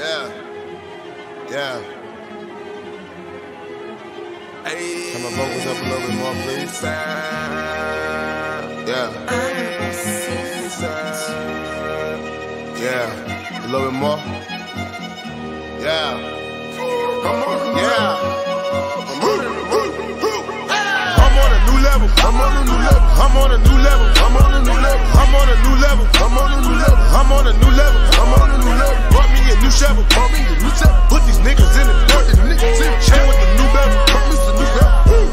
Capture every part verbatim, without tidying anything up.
Yeah. Yeah. Hey. Turn my vocals up a little bit more, please. Yeah. Yeah. A little bit more. Yeah. Yeah. I'm on a new level. I'm on a new level. I'm on a new level. I'm on a new level. I'm on a new level. I'm on a new level. I'm on a new level. I'm on a new level. Brought me a new shovel. Brought me a new shovel. Put these niggas in the dirt. Chain with the new level. Brought me some new level.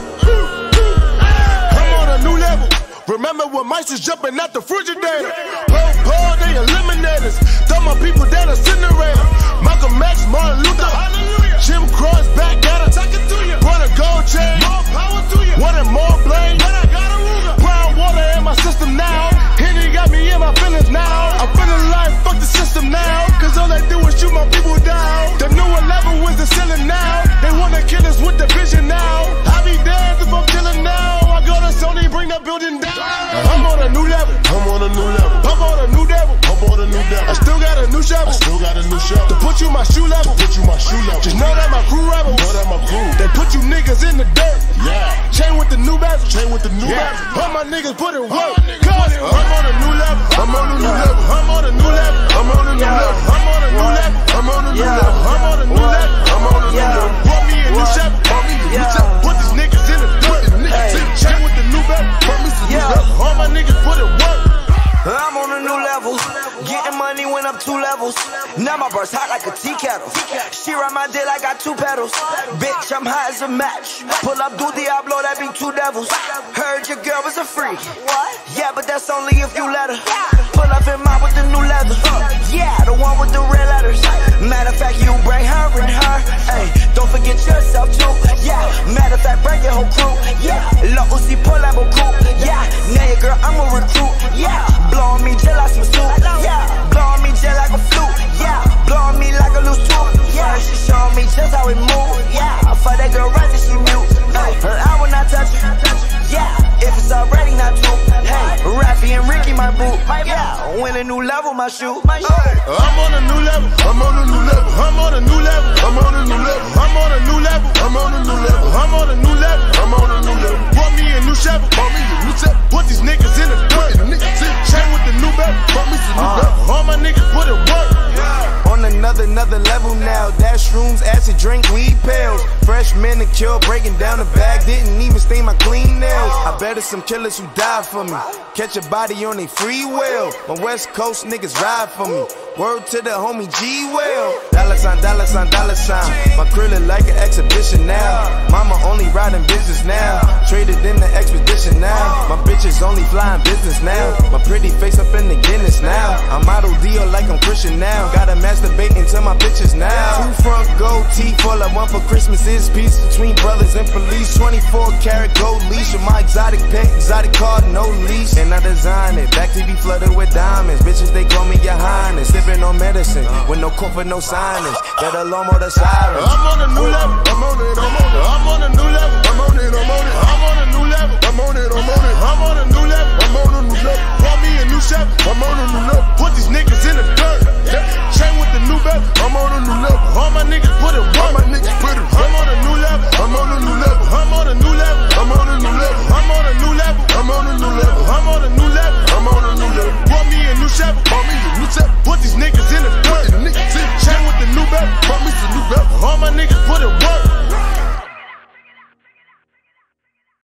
I'm on a new level. Remember when mice was jumping out the refrigerator? Low Paul, they eliminators. Throw my people down a incinerator. Malcolm X, Martin Luther. Jim Cross back at her. Brought a gold chain. More power to you. Wanted more blame. But I got a Ruger. Brown water in my system now. Henny got me in my feelings now. I'm feeling like fuck the system now. Cause all they do is shoot my people down. The newer level is the ceiling now. They wanna kill us with the vision now. I be dead if I'm chilling now. I go to Sony, bring the building down. I'm on a new level. I'm on a new level. I'm on a new level. I'm on a new level. I still got a new shovel. I still got a new shovel. To put you my shoe level. To put you my shoe level. Just know that my crew rebels. Know that my crew. They put you niggas in the dirt. Yeah. Chain with the new bezel. Chain with the new yeah. bezel. All my niggas put it work. Cause I'm on a new level. I'm on a new level. I'm on a new level. I'm on a new level. I'm on a new level. I'm on a new level. I'm on a new level. I'm on a new level. Brought me a new shovel. Brought me a new shovel. Put these niggas in the dirt. Chain with the new bezel. Brought me some new bezel. All my niggas put it work. I'm on a new level, getting money went up two levels. Now my verse hot like a tea kettle. She ride my dick like I got two pedals. Bitch, I'm hot as a match. Pull up, do Diablo, that be two devils. Heard your girl was a freak. Yeah, but that's only if you let her. Pull up in mine with the new leather. Yeah, the one with the red letters. Matter of fact, you bring her and her. Hey, don't forget yourself too. Yeah, matter of fact, bring your whole crew. Yeah, Lil Uzi pull level cool. Yeah, now your girl, I'm a recruit. Yeah. Blow on me just like some soup, yeah. Blow on me just like a flute, yeah. Blow on me like a loose tooth, yeah. She showing me just how it move, yeah. I fuck that girl right till she mute, hey. I will not touch it, yeah. If it's already not true, hey. Raffy and Ricky my boot, yeah. Win a new level, my shoe, my shoe. I'm on a new level, I'm on a new level, I'm on a new level, I'm on a new level, I'm on a new level, I'm on a new level, I'm on a new level, I'm on a new level. Brought me a new shovel, brought me a new shovel. Put these niggas in the dirt. Chain with the new bezel, brought me some new bezel. All my niggas put it work. On another, another level now. Dash rooms, acid drink, weed pills. Fresh manicure, breaking down the bag. Didn't even stain my clean nails. I bet it's some killers who die for me. Catch a body on they free will. My West Coast niggas ride for me. Word to the homie G Will. Dollar sign, dollar sign, dollar sign. My krill look like an exhibition now. Mama only riding business now. Traded in the expedition now. My bitches only flying business now. My pretty face up in the Guinness now. I'm model Dio like I'm Christian now. Gotta masturbate into my bitches now. Two front gold teeth, all I want for Christmas is peace between brothers and police. twenty-four karat gold leash with my exotic pet, exotic car, no leash. And I design it, back T V flooded with diamonds. Bitches, they call me your highness. Sipping on medicine, with no comfort, no signage. Get along with the silence. I'm on a new level, I'm on it, I'm on it. I'm on a new level, I'm on it, I'm on it. I'm on a new level, I'm on it, I'm on it. I'm on a new level, I'm on a new level. Brought me a new shovel, I'm on a new level. Put these niggas in the dirt. Chain with the new bezel, I'm on a new level. All my niggas put it work. All my niggas put it work. I'm on a new level, I'm on a new level. I'm on a new level, I'm on a new level. I'm on a new level, I'm on a new level. I'm on a new level, I'm on a new level. Brought me a new shovel, brought me a new shovel. Put these niggas in the